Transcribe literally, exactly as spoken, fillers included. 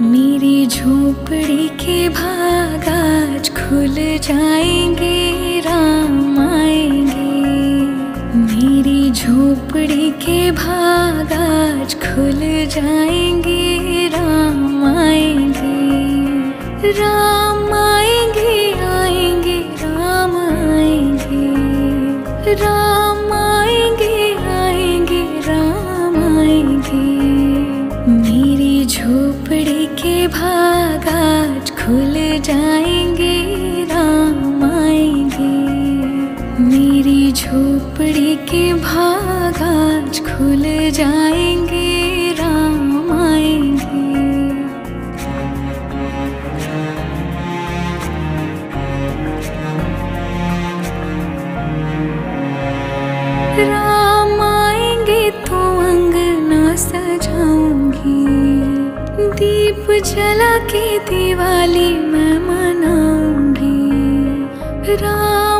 मेरी झोपड़ी के भाग आज खुल जाएंगे, राम आएंगे। मेरी झोपड़ी के भाग आज खुल जाएंगे, राम आएंगे। राम आएंगे, आएंगे, राम आएंगे। राम आएंगे, आएंगे, राम आएंगे। मेरी झोपड़ी के भाग आज खुल जाएंगे, राम आएंगे। मेरी झोपड़ी के भाग आज खुल जाएंगे, राम आएंगे। राम आएंगे तो अंगना सजाऊंगी, दीप जला के दिवाली मैं मनाऊंगी। राम